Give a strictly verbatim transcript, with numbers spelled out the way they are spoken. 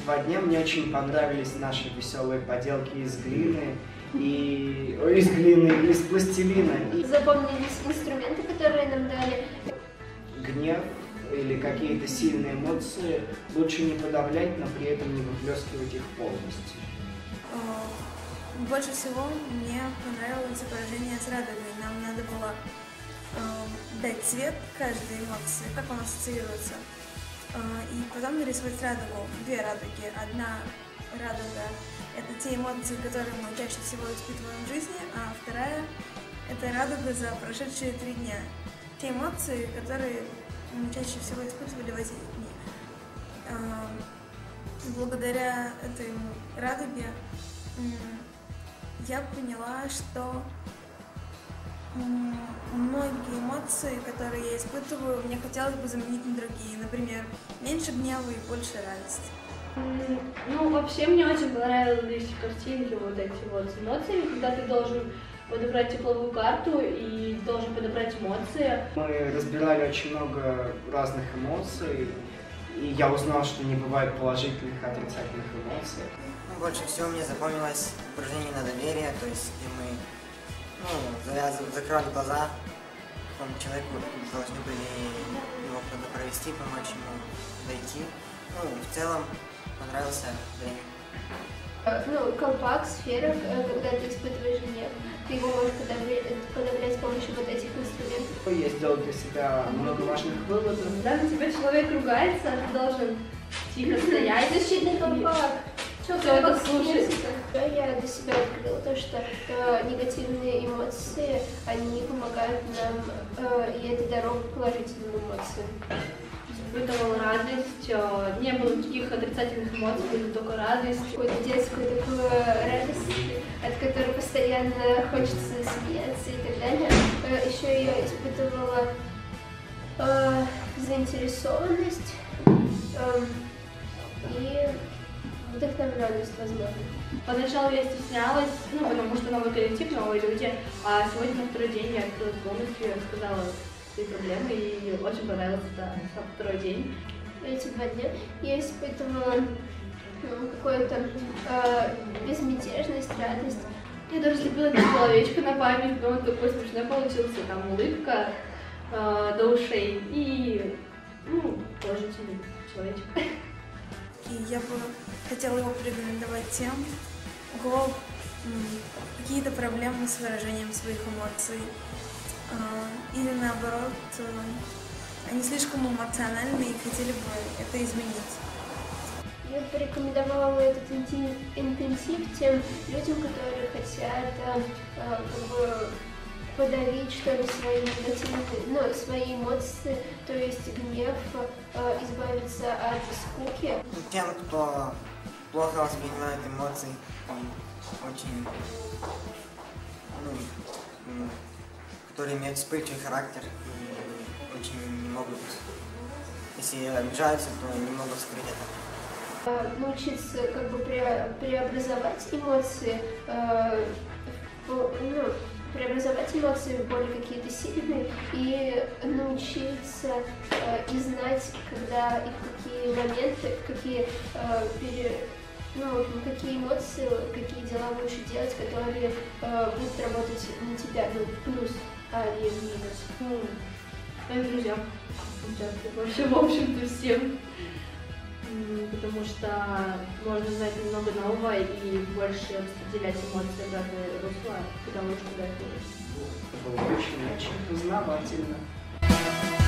два дня. Мне очень понравились наши веселые поделки из глины и Ой, из глины, из пластилина. И... Запомнились инструменты, которые нам дали. Гнев или какие-то сильные эмоции лучше не подавлять, но при этом не выплескивать их полностью. Больше всего мне понравилось изображение с радугой. Нам надо было э, дать цвет каждой эмоции, как он ассоциируется, э, и потом нарисовать радугу, две радуги. Одна радуга — это те эмоции, которые мы чаще всего испытываем в жизни, а вторая — это радуга за прошедшие три дня. Те эмоции, которые мы чаще всего испытывали в эти дни. Э, благодаря этой радуге я поняла, что многие эмоции, которые я испытываю, мне хотелось бы заменить на другие. Например, меньше гнева и больше радости. Ну, вообще мне очень понравились картинки вот эти вот с эмоциями, когда ты должен подобрать тепловую карту и должен подобрать эмоции. Мы разбирали очень много разных эмоций, и я узнал, что не бывает положительных и отрицательных эмоций. Больше всего мне запомнилось упражнение на доверие, то есть где мы ну, завязывали, закрывали глаза, потом человеку должны были его куда-то провести, помочь ему дойти. Ну, в целом понравился время. Ну, колпак, сфера, когда ты испытываешь гнев, ты его можешь подавлять, подавлять с помощью вот этих инструментов. Я сделал для себя много важных выводов. Когда на тебя человек ругается, ты должен тихо стоять. Защитный колпак. Что это слушать? Я для себя открыла то, что э, негативные эмоции, они помогают нам, э, и это дорога к положительным эмоциям. Испытывала радость, э, не было никаких отрицательных эмоций, были только радость. Какую-то детскую такую радость, от которой постоянно хочется смеяться и так далее. Э, еще я испытывала э, заинтересованность э, и вдохновленность, возможно. Поначалу я стеснялась, ну, потому что новый коллектив, новые люди, а сегодня на второй день я открылась полностью, я рассказала свои проблемы, и очень понравился это сам второй день. Эти два дня я испытывала ну, какую-то э, безмятежность, радость. Я даже слепила это человечко на память, но он такой смешной получился, там улыбка э, до ушей и, ну, положительный человечек. И я бы хотела его порекомендовать тем, у кого какие-то проблемы с выражением своих эмоций, или наоборот, они слишком эмоциональны и хотели бы это изменить. Я бы порекомендовала этот интенсив тем людям, которые хотят как бы подавить, что ли, свои негативные, ну, свои эмоции, то есть гнев, э, избавиться от скуки. Тем, кто плохо воспринимает эмоции, очень, ну, которые имеют вспыльчивый характер и очень не могут, если обижаются, то не могут скрыть это. Э, научиться как бы пре преобразовать эмоции, э, в, ну, преобразовать эмоции в более какие-то сильные и научиться э, и знать, когда и в какие моменты, в какие, э, пере, ну, какие эмоции, какие дела лучше делать, которые э, будут работать на тебя, ну, в плюс, а не в минус. Ну, моим друзьям, вообще, в общем-то, всем. Потому что можно знать немного нового и больше распределять эмоции в разные русла, потому что да, это было очень-очень познавательно.